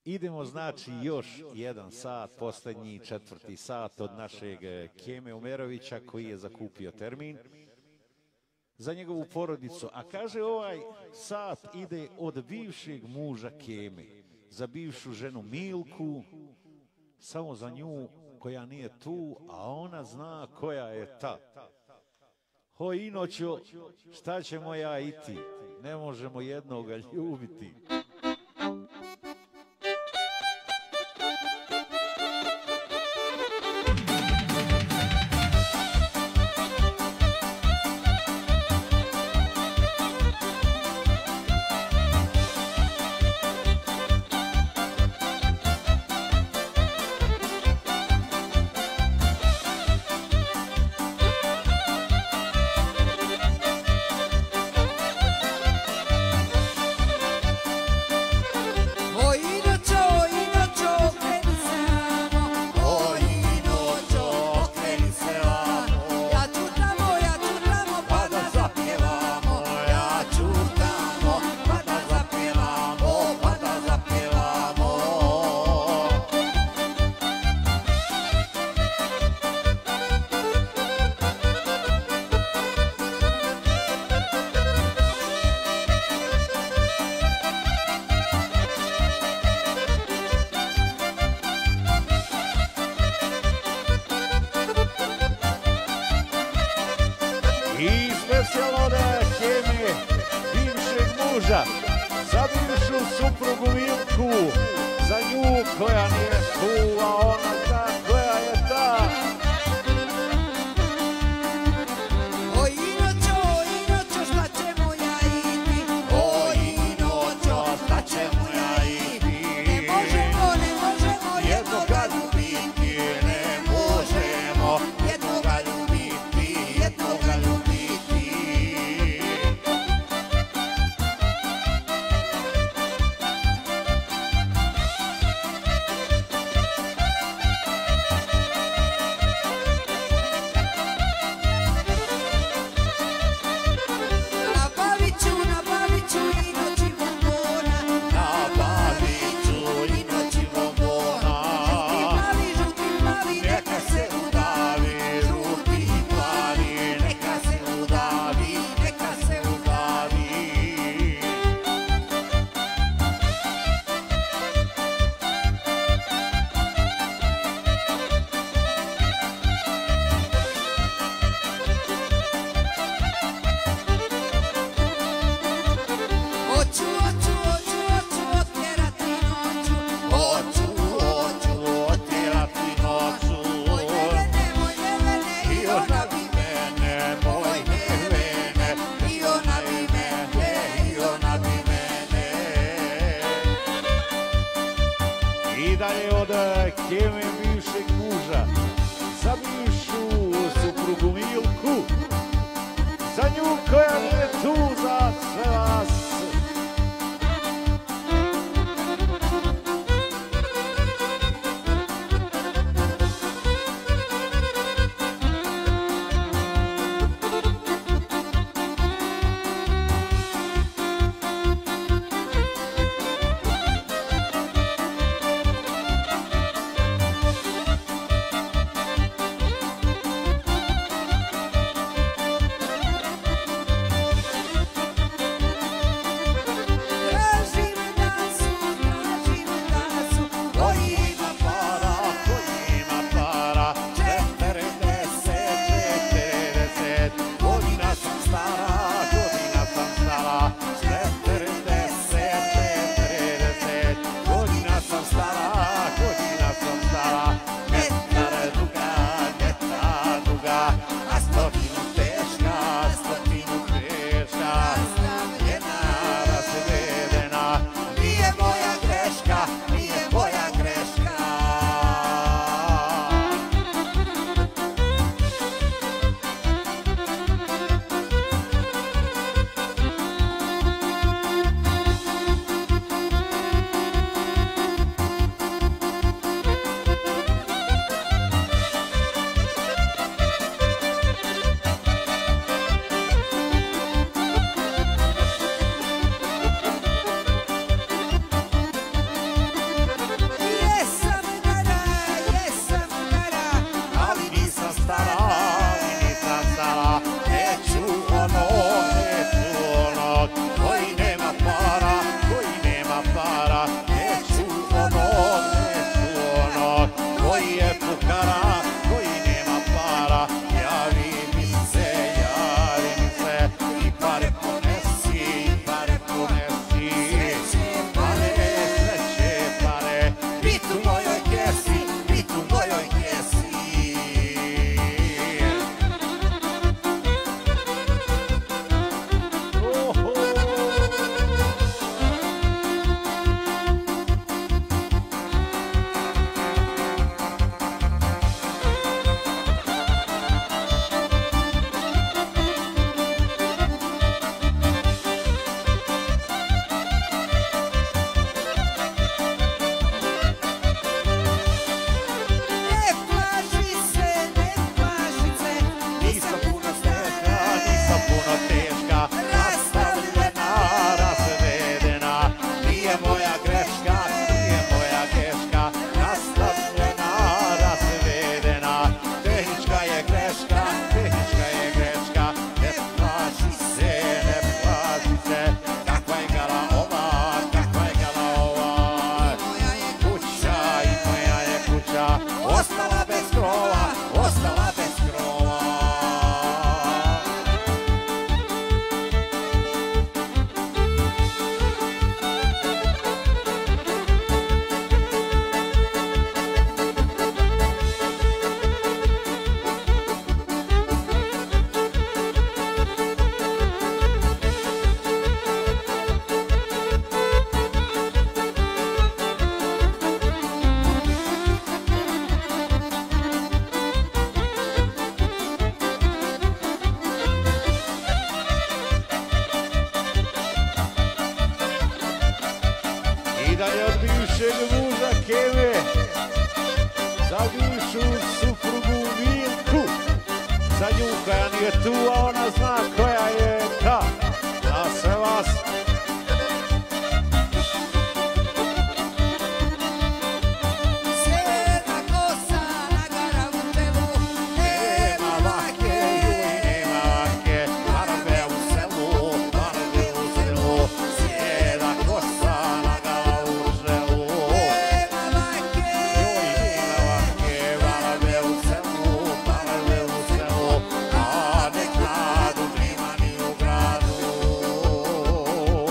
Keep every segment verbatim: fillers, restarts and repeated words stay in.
Idemo znači još jedan sat, posljednji četvrti sat od našeg Keme Umerovića koji je zakupio termin za njegovu porodicu. A kaže ovaj sat ide od bivšeg muža Keme, za bivšu ženu Milku, samo za nju koja nije tu, a ona zna koja je ta. Ho inoćo, šta ćemo ja i ti, ne možemo jednoga ljubiti. Za bivšu suprugu Milku, za nju koja nije tu, a ona zna koja je ta. O inoćo, inoćo, šta ćemo ja i ti? O inoćo, šta ćemo ja i ti? Ne možemo, ne možemo jednoga ljubiti, ne možemo jednoga ljubiti, jednoga ljubiti. I dalje od Keme bivšeg muža, za bivšu suprugu Milku, za nju koja nije tu, za sve vas. bit u mojoj kesi, bit u mojoj kesi. Ostala bez krova, ostala bez krova. I da je od bivšeg muža Keme za bivšu suprugu Milku, za nju koja nije tu, a ona zna koja je ta. Za sve vas. Sjeda kosa na garavutelu, nema vake, Nema vake, Varbe u selu, Varbe u selu, sjeda kosa na galavurčelu. nema vake. Nema vake, Varbe u selu, Varbe u selu, a nek radu klima ni u gradu.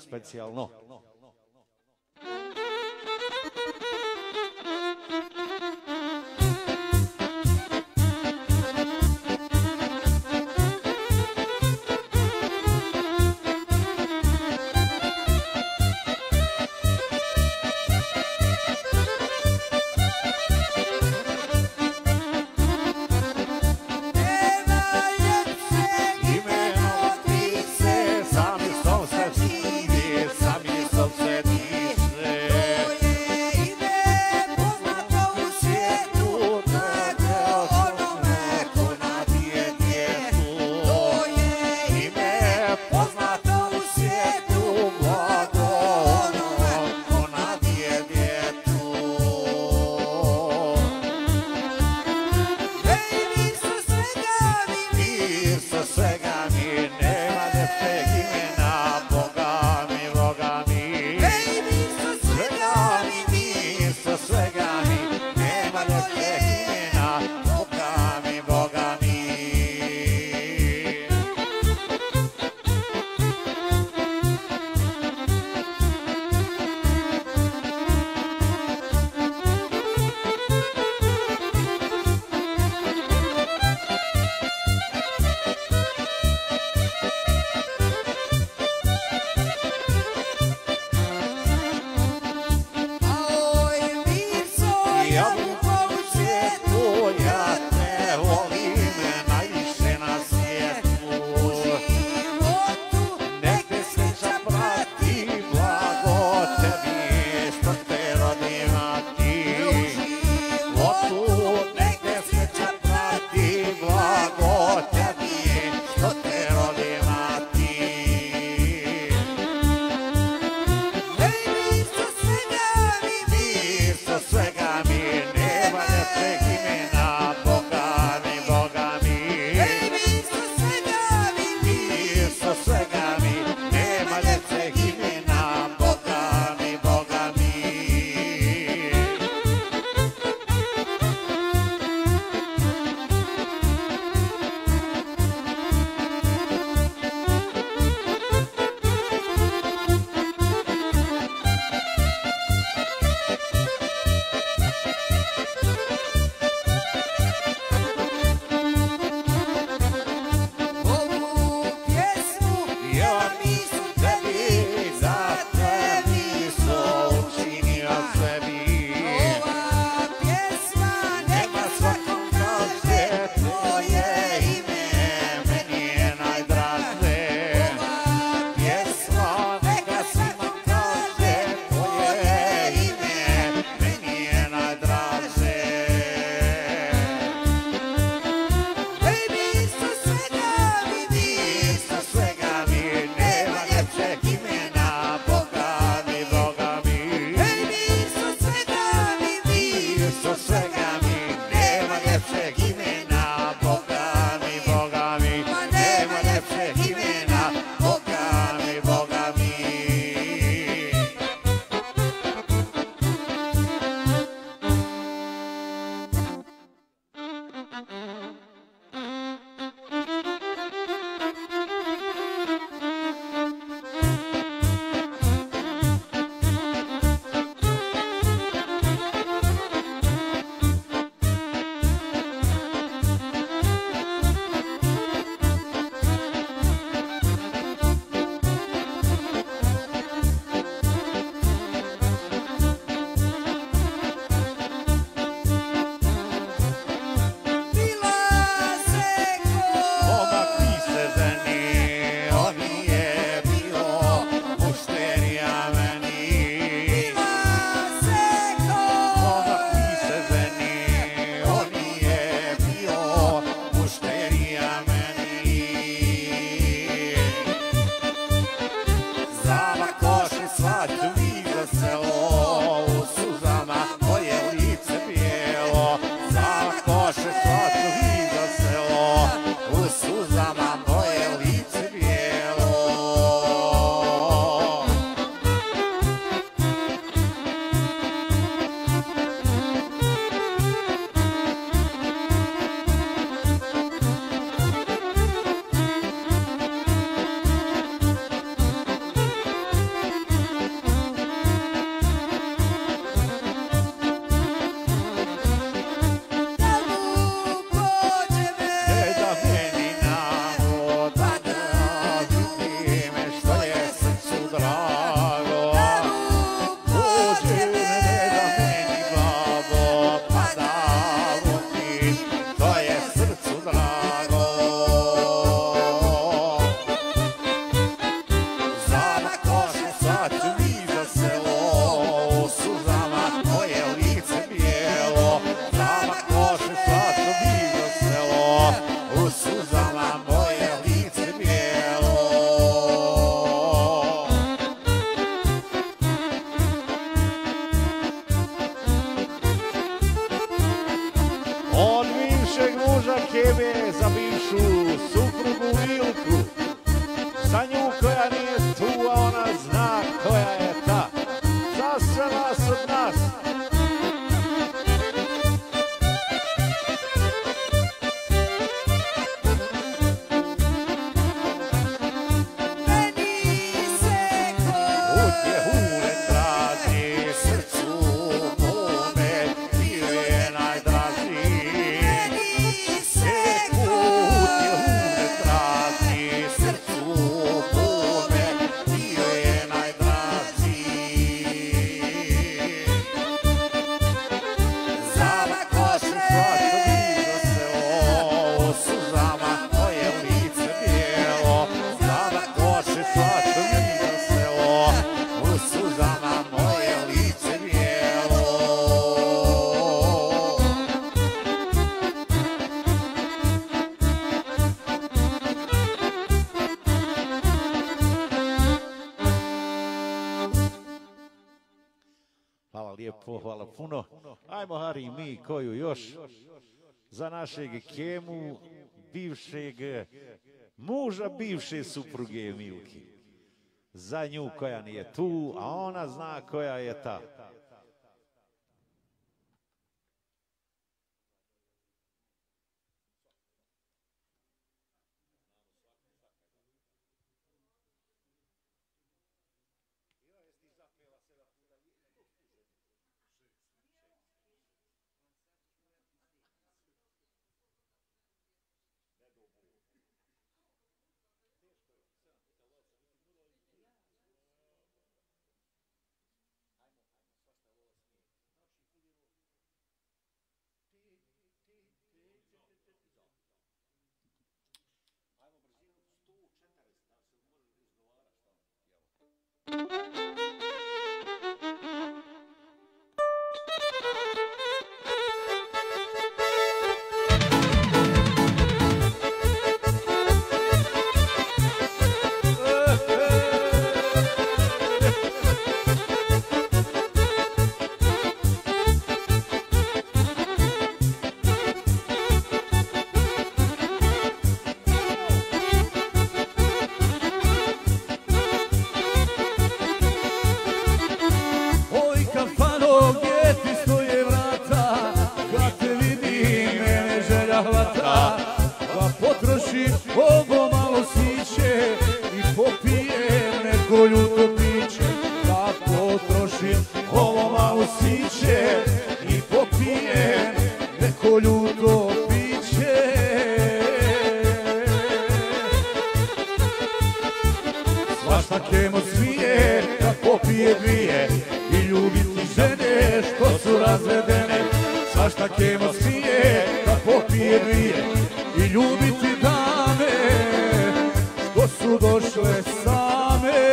specijalno. Kebe za bivšu suprugu Milku, za nju koja nije tu, a ona zna koja je ta, za sve vas od nas. Hvala puno. Ajmo, Hari, i mi koju još za našeg Kemu, bivšeg muža bivše supruge Milki. Za nju koja nije tu, a ona zna koja je ta. Ovo malo siće i popijem neko ljuto piće, da potrošim ovo malo siće i popijem neko ljuto piće. Svašta Kemo smije da popije dvije i ljubiti žene što su razvedene. Svašta Kemo smije da popije dvije i ljubiti dame što su došle same.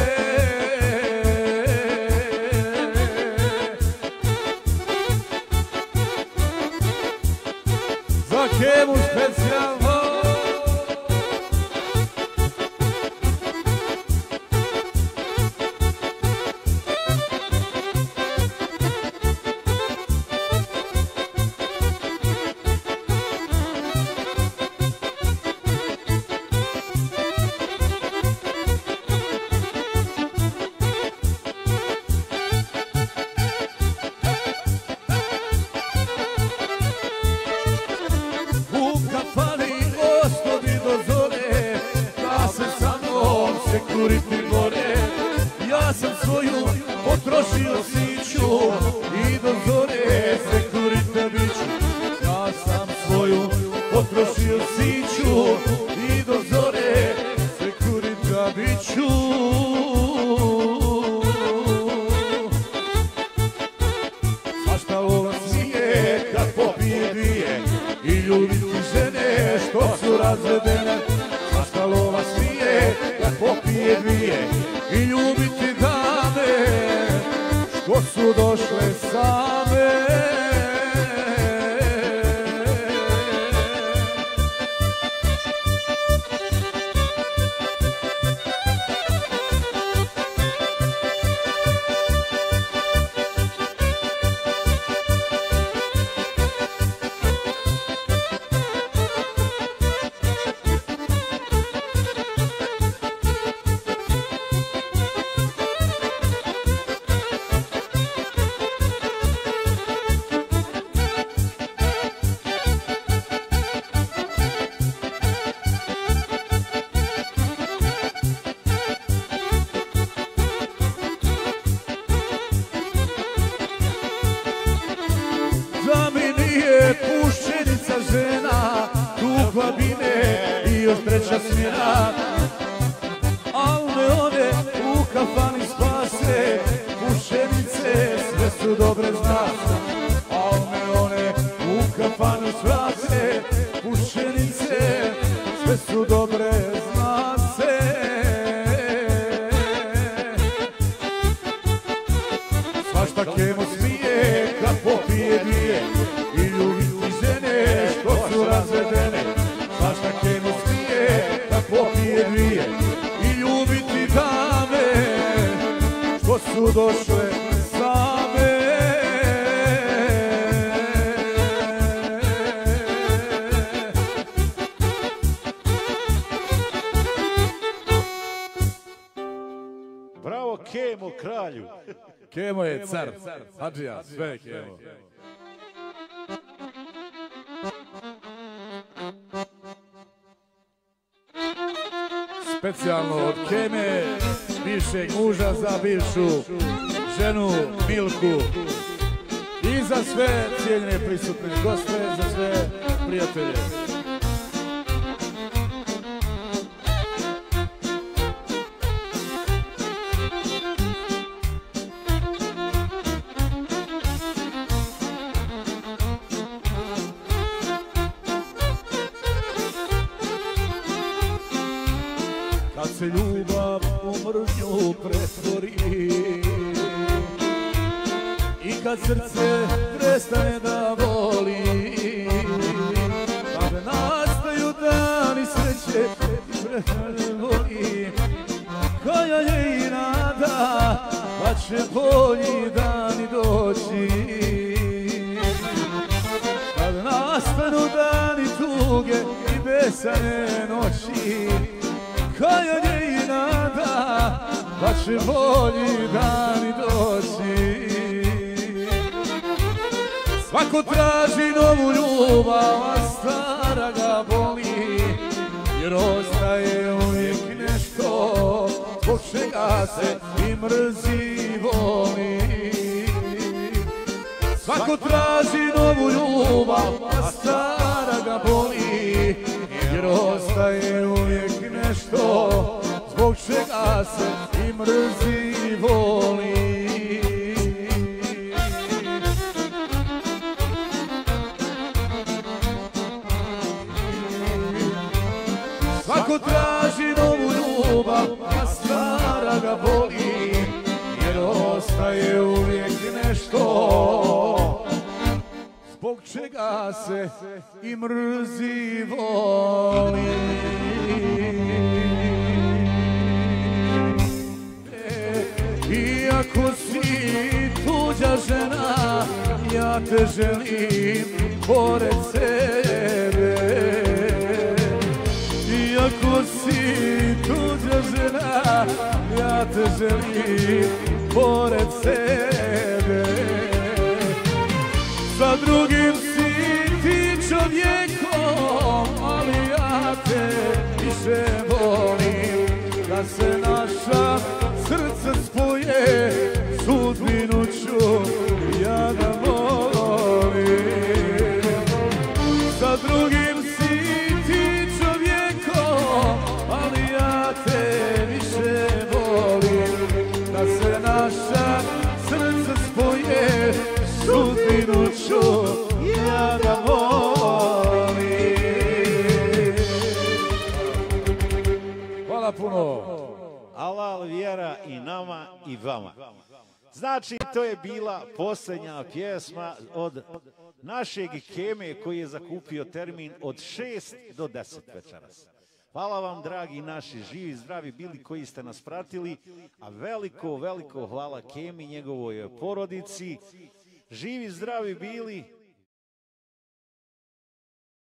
Za Kemu specijalno. Ja sam svoju potrošio siću i do zore sekurita biću. Ja sam svoju potrošio siću i do zore sekurita biću. Svašta lova smije kad popije dvije i ljubiti žene što su razvedene. Svašta lova smije kad popije dvije i ljubiti dame što su došle same. veća smjena, al me one u kafani spase, pušenice sve su dobre zna. Al me one u kafanu spase, pušenice sve su dobre zna se. Svašta kemo smije kad popije dvije i ljubiti žene što su razvedene. Svašta kemo smije kad popije dvije i ljubiti dame što su došle same. Bravo Kemo, kralju. Kemo je car, Hadžija, sve je Kemo. Specijalno od Keme, bivšeg muža za bivšu ženu Milku. I za sve cijeljene prisutne goste, za sve prijatelje. Kad se ljubav u mržnju pretvori i kad srce prestane da voli, kad nastaju dani sreće i prestane voli, koja je i nada da će bolji dani doći. Kad nastanu dani tuge i besane noći, koja je i nada da će bolji dani doći. Svako traži novu ljubav, a stara ga boli, jer ostaje uvijek nešto zbog čega se i mrzi i voli. Svako traži novu ljubav, a stara ga boli, jer ostaje uvijek nešto zbog čega se i mrzi i voli. Svako traži novu ljubav, a stara ga boli, jer ostaje uvijek nešto zbog čega se i mrzi i voli. Iako si tuđa žena, ja te želim pored sebe. Iako si tuđa žena, ja te želim pored sebe. Sa drugim si ti čovjekom, ali ja te više volim. Da se naša srca spoje, sudbinu ću ja da volim. Sa drugim si ti čovjekom, ali ja te više volim. Da se naša srca spoje, sudbinu ću ja da volim. Hvala puno. Alal vjera i nama i vama. Znači, to je bila posljednja pjesma od našeg Keme koji je zakupio termin od šest do deset večeras. Hvala vam, dragi naši živi, zdravi bili koji ste nas pratili, a veliko, veliko hvala Kemi, njegovoj porodici. Živi, zdravi bili.